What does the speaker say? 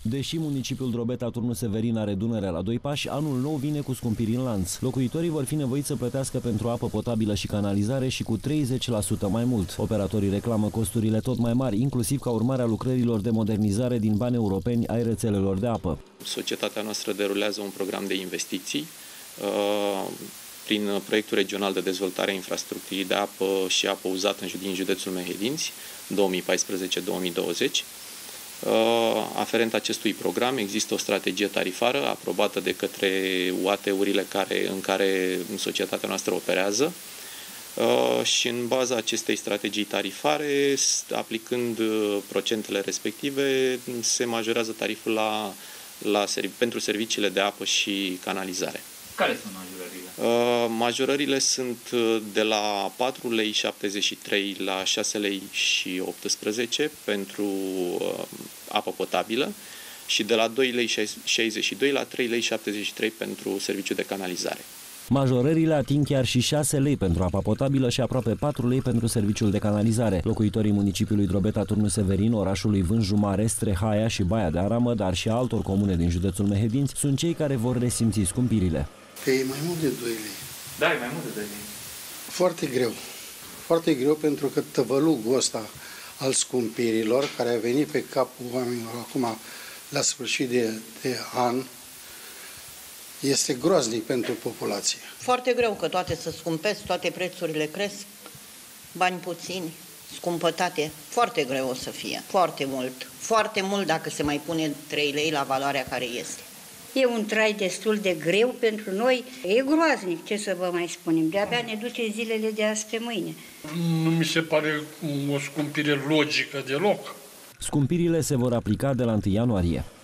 Deși municipiul Drobeta-Turnul Severin are Dunărea la 2 pași, anul nou vine cu scumpiri în lanț. Locuitorii vor fi nevoiți să plătească pentru apă potabilă și canalizare și cu 30% mai mult. Operatorii reclamă costurile tot mai mari, inclusiv ca urmare a lucrărilor de modernizare din bani europeni ai rețelelor de apă. Societatea noastră derulează un program de investiții prin proiectul regional de dezvoltare a infrastructurii de apă și apă uzată din județul Mehedinți, 2014-2020. Aferent acestui program există o strategie tarifară aprobată de către UAT-urile în care societatea noastră operează și în baza acestei strategii tarifare, aplicând procentele respective, se majorează tariful pentru serviciile de apă și canalizare. Care sunt majorările? Majorările sunt de la 4,73 lei la 6,18 lei pentru apă potabilă și de la 2,62 lei la 3,73 lei pentru serviciul de canalizare. Majorările ating chiar și 6 lei pentru apa potabilă și aproape 4 lei pentru serviciul de canalizare. Locuitorii municipiului Drobeta-Turnul Severin, orașului Vânju Mare, Strehaia și Baia de Aramă, dar și altor comune din județul Mehedinți, sunt cei care vor resimți scumpirile. Că e mai mult de 2 lei. Da, e mai mult de 2 lei. Foarte greu. Foarte greu pentru că tăvălugul ăsta al scumpirilor, care a venit pe capul oamenilor acum la sfârșit de an, este groaznic pentru populație. Foarte greu că toate se scumpesc, toate prețurile cresc, bani puțini, scumpătate. Foarte greu o să fie, foarte mult. Foarte mult dacă se mai pune 3 lei la valoarea care este. E un trai destul de greu pentru noi. E groaznic, ce să vă mai spunem. De-abia ne duce zilele de azi pe mâine. Nu mi se pare o scumpire logică deloc. Scumpirile se vor aplica de la 1 ianuarie.